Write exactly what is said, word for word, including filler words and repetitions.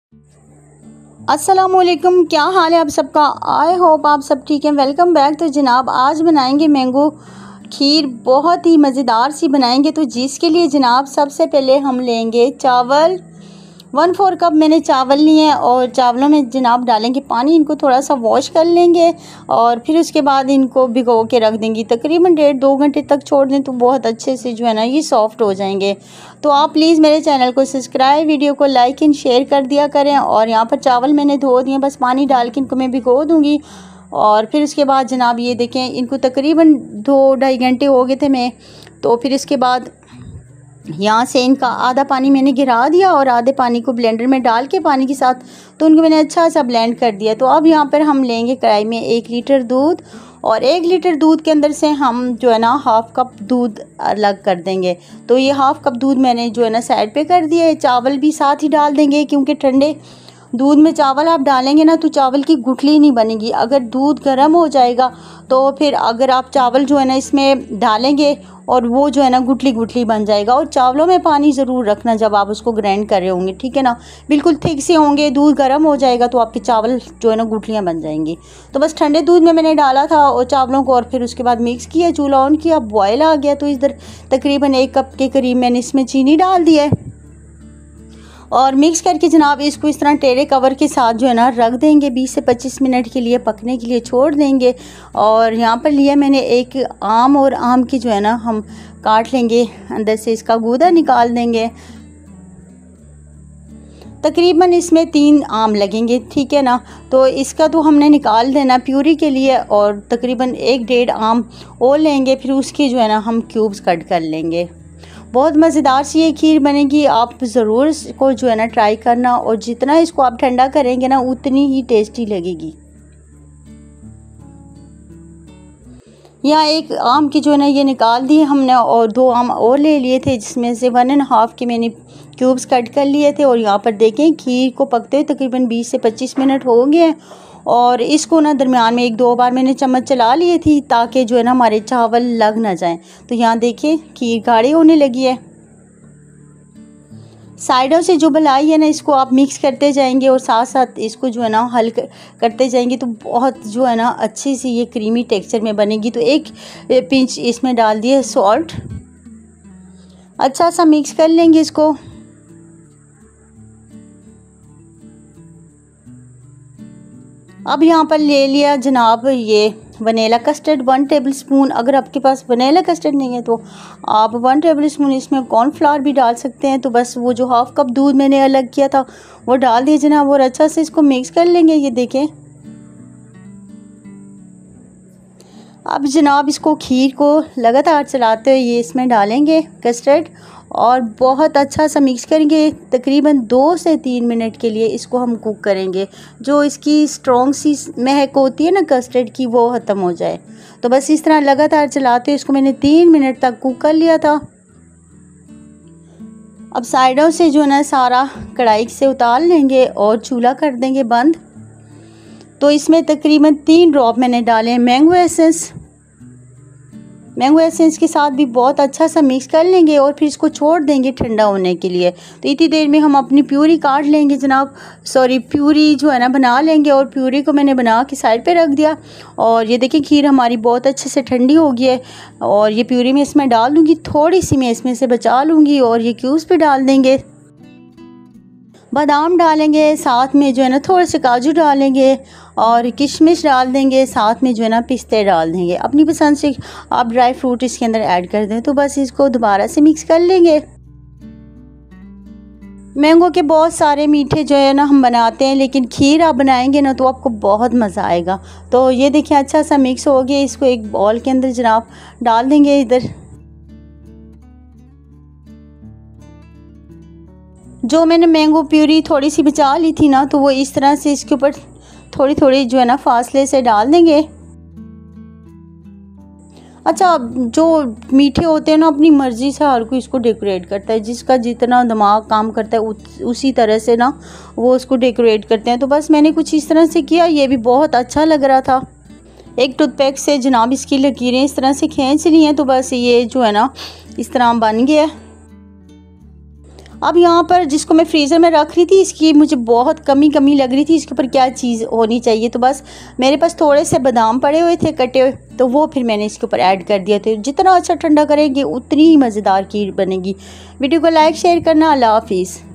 अस्सलामुअलैकुम, क्या हाल है आप सबका। आई होप आप सब ठीक हैं। Welcome back. तो जनाब आज बनाएंगे मैंगो खीर, बहुत ही मज़ेदार सी बनाएंगे। तो जिसके लिए जनाब सबसे पहले हम लेंगे चावल, वन फोर कप मैंने चावल लिए हैं और चावलों में जनाब डालेंगे पानी। इनको थोड़ा सा वॉश कर लेंगे और फिर उसके बाद इनको भिगो के रख देंगे। तकरीबन डेढ़ दो घंटे तक छोड़ दें तो बहुत अच्छे से जो है ना ये सॉफ्ट हो जाएंगे। तो आप प्लीज़ मेरे चैनल को सब्सक्राइब, वीडियो को लाइक एंड शेयर कर दिया करें। और यहाँ पर चावल मैंने धो दिए, बस पानी डाल के इनको मैं भिगो दूँगी। और फिर उसके बाद जनाब ये देखें, इनको तकरीबन दो ढाई घंटे हो गए थे मैं। तो फिर इसके बाद यहाँ से इनका आधा पानी मैंने गिरा दिया और आधे पानी को ब्लेंडर में डाल के पानी के साथ तो उनको मैंने अच्छा सा ब्लेंड कर दिया। तो अब यहाँ पर हम लेंगे कढ़ाई में एक लीटर दूध और एक लीटर दूध के अंदर से हम जो है ना हाफ़ कप दूध अलग कर देंगे। तो ये हाफ़ कप दूध मैंने जो है ना साइड पे कर दिया है। चावल भी साथ ही डाल देंगे क्योंकि ठंडे दूध में चावल आप डालेंगे ना तो चावल की गुठली नहीं बनेगी। अगर दूध गर्म हो जाएगा तो फिर अगर आप चावल जो है ना इसमें डालेंगे और वो जो है ना गुठली गुठली बन जाएगा। और चावलों में पानी ज़रूर रखना जब आप उसको ग्राइंड कर रहे होंगे, ठीक है ना। बिल्कुल थिक से होंगे, दूध गर्म हो जाएगा तो आपके चावल जो है ना गुठलियाँ बन जाएंगी। तो बस ठंडे दूध में मैंने डाला था और चावलों को और फिर उसके बाद मिक्स किया, चूल्हा ऑन किया, बॉयल आ गया। तो इधर तकरीबन एक कप के करीब मैंने इसमें चीनी डाल दिया है और मिक्स करके जनाब इसको इस तरह टेढ़े कवर के साथ जो है ना रख देंगे। बीस से पच्चीस मिनट के लिए पकने के लिए छोड़ देंगे। और यहाँ पर लिया मैंने एक आम और आम की जो है ना हम काट लेंगे, अंदर से इसका गूदा निकाल देंगे। तकरीबन इसमें तीन आम लगेंगे, ठीक है ना। तो इसका तो हमने निकाल देना प्यूरी के लिए और तकरीबन एक डेढ़ आम और लेंगे, फिर उसकी जो है ना हम क्यूब्स कट कर लेंगे। बहुत मज़ेदार सी ये खीर बनेगी, आप ज़रूर इसको जो है ना ट्राई करना। और जितना इसको आप ठंडा करेंगे ना उतनी ही टेस्टी लगेगी। यहाँ एक आम की जो है ना ये निकाल दी हमने और दो आम और ले लिए थे जिसमें से वन एंड हाफ़ के मैंने क्यूब्स कट कर लिए थे। और यहाँ पर देखें खीर को पकते हुए तकरीबन बीस से पच्चीस मिनट हो गए हैं। और इसको ना दरमियान में एक दो बार मैंने चम्मच चला लिए थी ताकि जो है ना हमारे चावल लग ना जाएं। तो यहाँ देखिए खीर गाढ़ी होने लगी है। साइडों से जो मलाई है ना इसको आप मिक्स करते जाएंगे और साथ साथ इसको जो है ना हल करते जाएंगे तो बहुत जो है ना अच्छी सी ये क्रीमी टेक्सचर में बनेगी। तो एक पिंच इसमें डाल दिए सॉल्ट, अच्छा सा मिक्स कर लेंगे इसको। अब यहाँ पर ले लिया जनाब ये vanilla custard one table spoon. अगर आपके पास वनीला कस्टर्ड नहीं है तो आप वन टेबल स्पून इसमें कॉर्नफ्लावर भी डाल सकते हैं। तो बस वो जो हाफ़ कप दूध मैंने अलग किया था वो डाल दिए जनाब और अच्छा से इसको मिक्स कर लेंगे। ये देखें, अब जनाब इसको खीर को लगातार चलाते हुए ये इसमें डालेंगे कस्टर्ड और बहुत अच्छा सा मिक्स करेंगे। तकरीबन दो से तीन मिनट के लिए इसको हम कुक करेंगे। जो इसकी स्ट्रॉन्ग सी महक होती है ना कस्टर्ड की वो ख़त्म हो जाए। तो बस इस तरह लगातार चलाते हुए इसको मैंने तीन मिनट तक कुक कर लिया था। अब साइडों से जो है ना सारा कढ़ाई से उतार लेंगे और चूल्हा कर देंगे बंद। तो इसमें तकरीबन तीन ड्रॉप मैंने डाले हैं मैंगो एसेंस। मैंगो एसेंस के साथ भी बहुत अच्छा सा मिक्स कर लेंगे और फिर इसको छोड़ देंगे ठंडा होने के लिए। तो इतनी देर में हम अपनी प्यूरी काट लेंगे जनाब, सॉरी प्यूरी जो है ना बना लेंगे। और प्यूरी को मैंने बना के साइड पे रख दिया। और ये देखिए खीर हमारी बहुत अच्छे से ठंडी हो गई है और ये प्यूरी मैं इसमें डाल दूँगी, थोड़ी सी मैं इसमें से बचा लूँगी और ये क्यूब्स पे डाल देंगे। बादाम डालेंगे, साथ में जो है ना थोड़े से काजू डालेंगे और किशमिश डाल देंगे, साथ में जो है ना पिस्ते डाल देंगे। अपनी पसंद से आप ड्राई फ्रूट इसके अंदर ऐड कर दें। तो बस इसको दोबारा से मिक्स कर लेंगे। मैंगो के बहुत सारे मीठे जो है ना हम बनाते हैं, लेकिन खीर आप बनाएंगे ना तो आपको बहुत मज़ा आएगा। तो ये देखिए अच्छा सा मिक्स हो गया। इसको एक बॉल के अंदर जनाब डाल देंगे। इधर जो मैंने मैंगो प्यूरी थोड़ी सी बचा ली थी ना तो वो इस तरह से इसके ऊपर थोड़ी थोड़ी जो है ना फासले से डाल देंगे। अच्छा, जो मीठे होते हैं ना अपनी मर्ज़ी से हर कोई इसको डेकोरेट करता है, जिसका जितना दिमाग काम करता है उसी तरह से ना वो उसको डेकोरेट करते हैं। तो बस मैंने कुछ इस तरह से किया, ये भी बहुत अच्छा लग रहा था। एक टूथपिक से जनाब इसकी लकीरें इस तरह से खींच ली हैं तो बस ये जो है ना इस तरह बन गया। अब यहाँ पर जिसको मैं फ्रीज़र में रख रही थी, इसकी मुझे बहुत कमी कमी लग रही थी, इसके ऊपर क्या चीज़ होनी चाहिए। तो बस मेरे पास थोड़े से बादाम पड़े हुए थे कटे हुए, तो वो फिर मैंने इसके ऊपर ऐड कर दिया। तो जितना अच्छा ठंडा करेंगे उतनी ही मज़ेदार खीर बनेगी। वीडियो को लाइक शेयर करना। अल्लाह हाफिज़।